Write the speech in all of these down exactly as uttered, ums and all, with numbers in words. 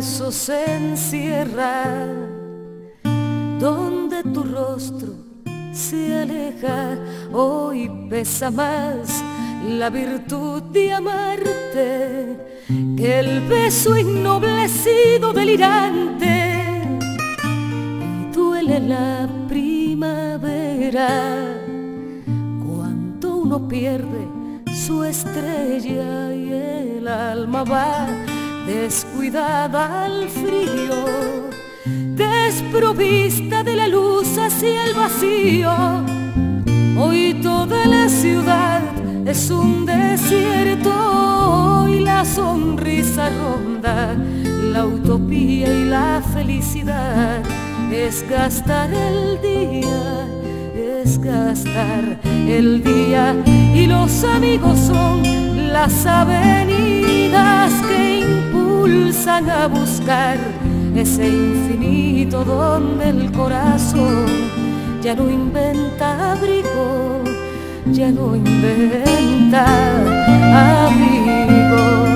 beso se encierra, donde tu rostro se aleja. Hoy pesa más la virtud de amarte que el beso ennoblecido delirante. Y duele la primavera cuando uno pierde su estrella y el alma va descuidada al frío, desprovista de la luz hacia el vacío. Hoy toda la ciudad es un desierto y la sonrisa ronda la utopía y la felicidad. Es gastar el día, es gastar el día, y los amigos son las avenidas que impulsan a buscar ese infinito donde el corazón ya no inventa abrigo, ya no inventa abrigo.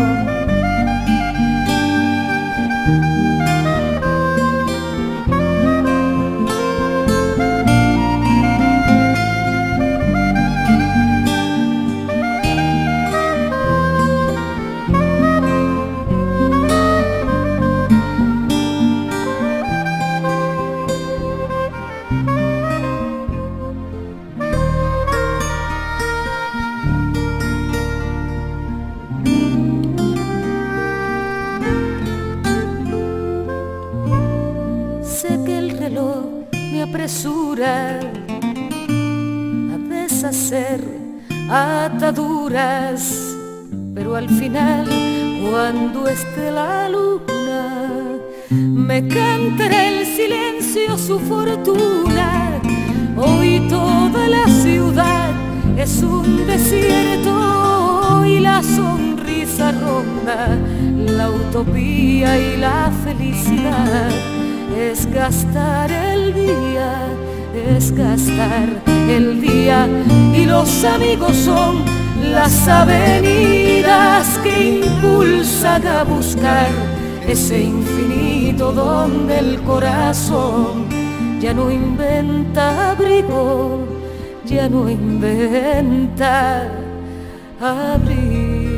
Sé que el reloj me apresura a deshacer ataduras, pero al final, cuando esté la luna, me cantará el silencio su fortuna. Hoy toda la ciudad es un desierto y la sonrisa ronda la utopía y la felicidad. Es gastar el día, es gastar el día, y los amigos son las avenidas que impulsan a buscar ese infinito donde el corazón ya no inventa abrigo, ya no inventa abrigo.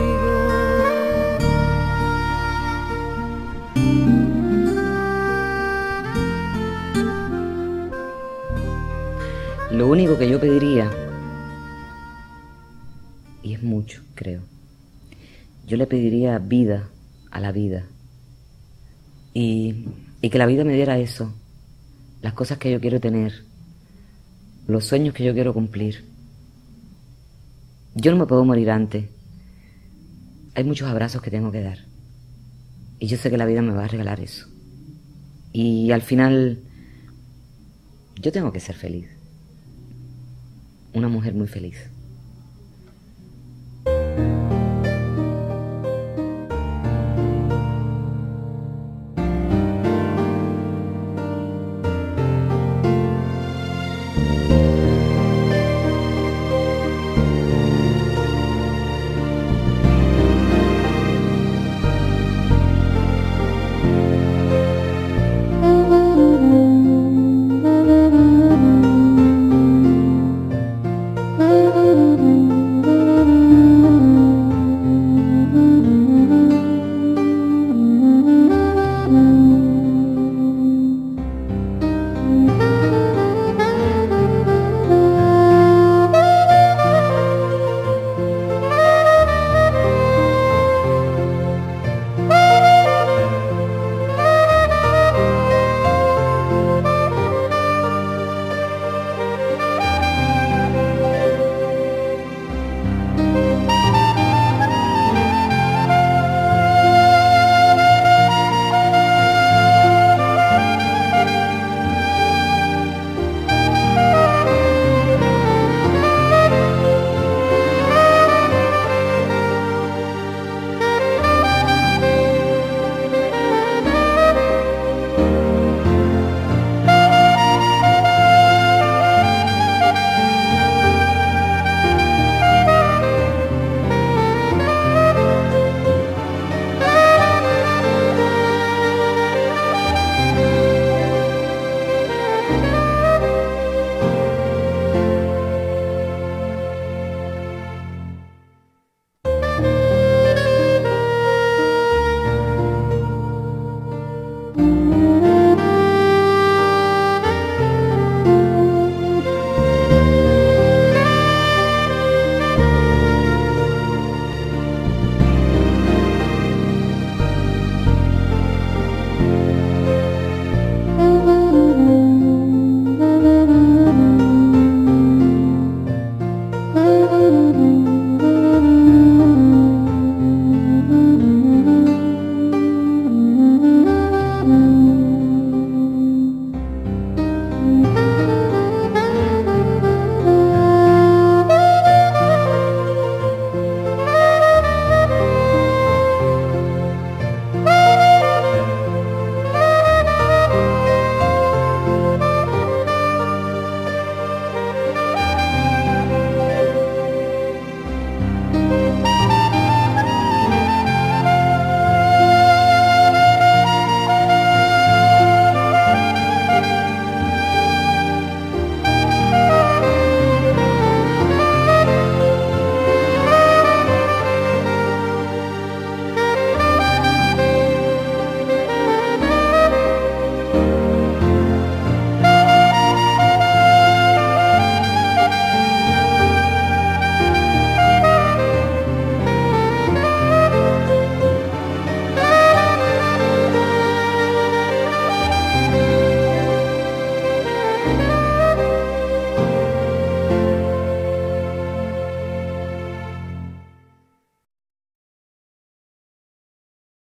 Lo único que yo pediría, y es mucho, creo, yo le pediría vida a la vida, y, y que la vida me diera eso, las cosas que yo quiero tener, los sueños que yo quiero cumplir. Yo no me puedo morir antes, hay muchos abrazos que tengo que dar, y yo sé que la vida me va a regalar eso, y al final yo tengo que ser feliz. Una mujer muy feliz.